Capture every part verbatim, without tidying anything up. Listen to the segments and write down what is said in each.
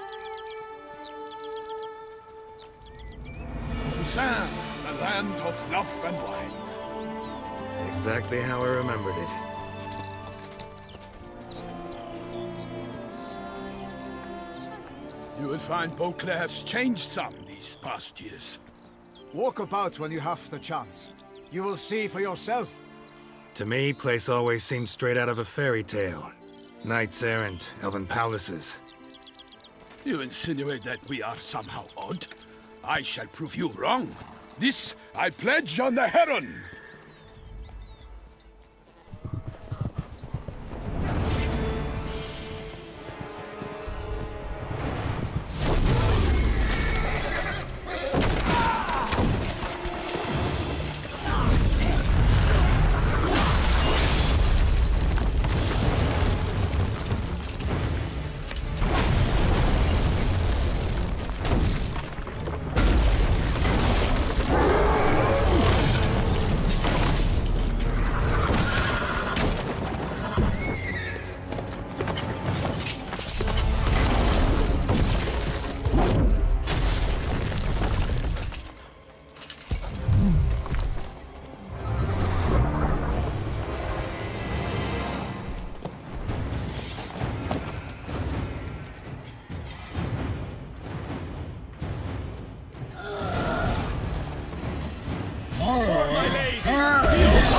TOUSSAINT, the land of love and wine. Exactly how I remembered it. You will find Beauclair has changed some these past years. Walk about when you have the chance. You will see for yourself. To me, place always seemed straight out of a fairy tale. Knights errant, elven palaces. You insinuate that we are somehow odd? I shall prove you wrong. This I pledge on the Heron.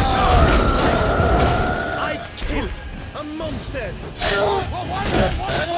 I kill a monster!